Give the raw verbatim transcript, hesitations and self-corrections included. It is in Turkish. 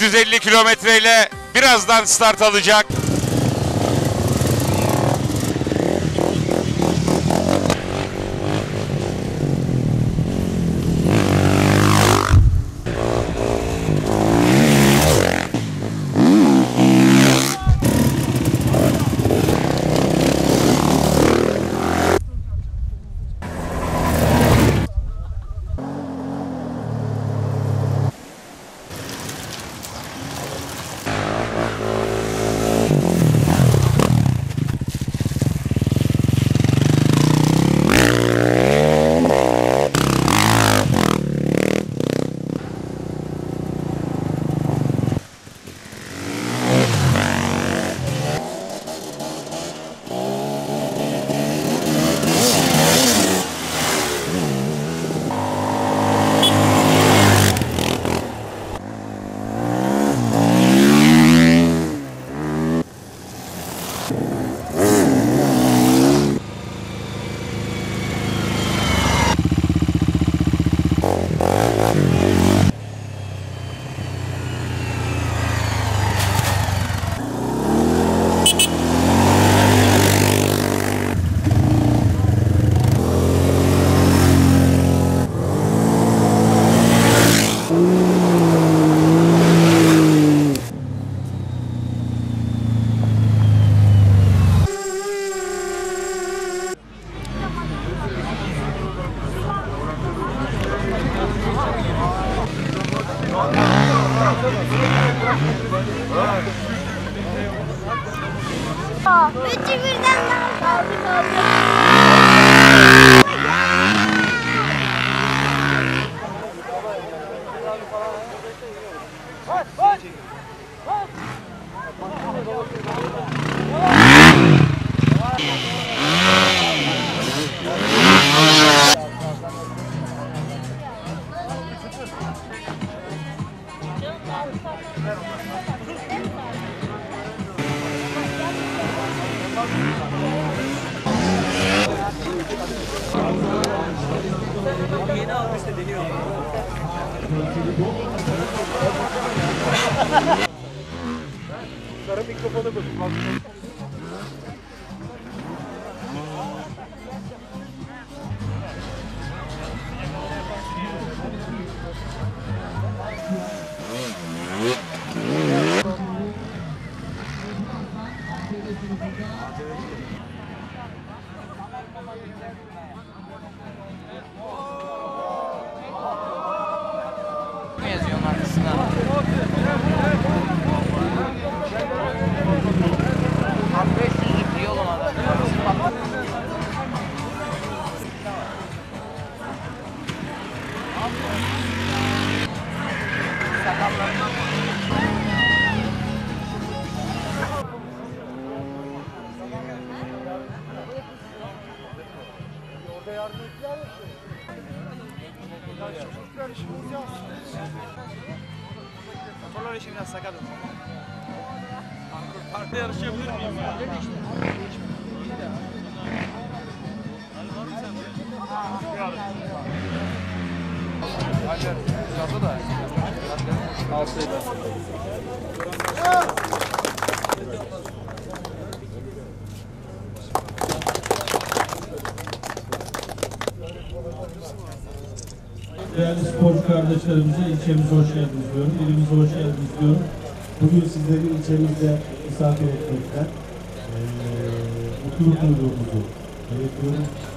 yüz elli kilometreyle birazdan start alacak. Üçü birden kaldı kaldı. Yeni almış da deniyor. Sarı mikrofonu koy. Ne yazıyor onun arkasına? beş yüzlük yol ona da. Orada yardım ettiler mi? Çocuklar işimiz yok. Motorlar işi biraz sakat. Parkta yarışabilir miyim ya? Öyle işte. Hacer, şurada da. Altıydı. Değerli sporcu kardeşlerimize ilçemize hoş geldiniz diyorum. İlimize hoş geldiniz diyorum. Bugün sizleri ilçemizde misafir etmekten, ee, mutluluk duyduğumuzu belirtiyorum.